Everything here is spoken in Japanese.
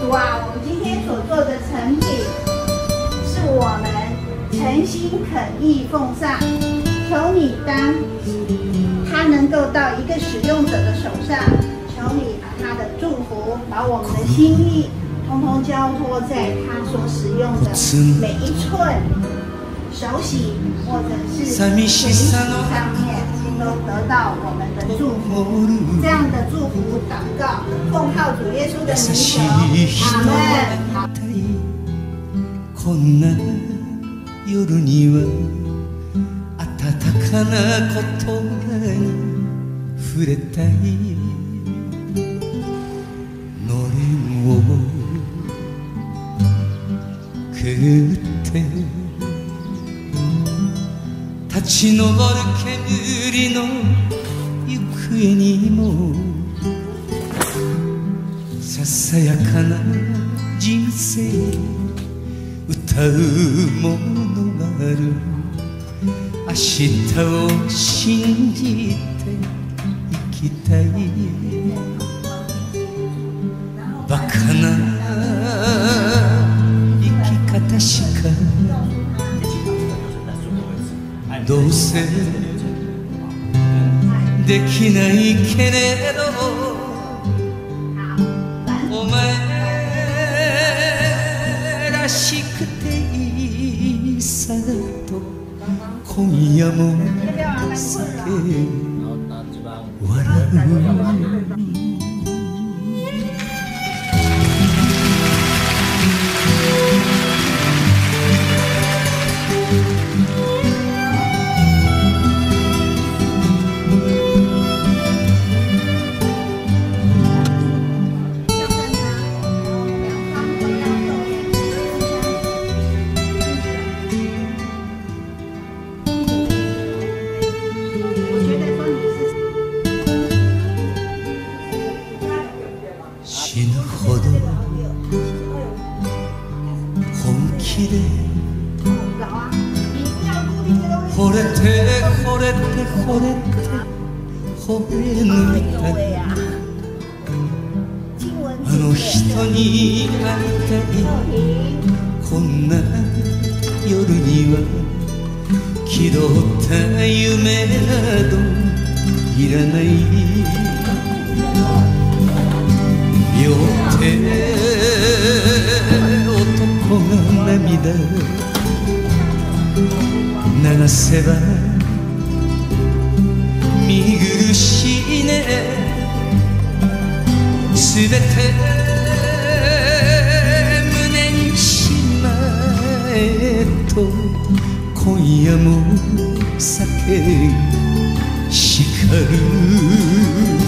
主啊，我们今天所做的成品，是我们诚心恳意奉上，求你当它能够到一个使用者的手上，求你把他的祝福，把我们的心意，通通交托在他所使用的每一寸手洗或者是水洗上面，都得到我们的祝福。这样的祝福祷告，奉靠主耶稣的名求，阿门。 こんな夜には温かな言葉に触れたい。のれんをくぐって立ち上る煙の行方にもささやかな人生歌うものがある。明日を信じて生きたい。バカな生き方しかどうせできないけれど、お前らしくていいさと今夜も酒笑う。死ぬほど本気で惚れて惚れて惚れて惚れ抜いた。あの人に会いたい。こんな夜には気取った夢などいらない。両手男が涙流せば見苦しいね。すべて胸にしまえと今夜も酒叱る。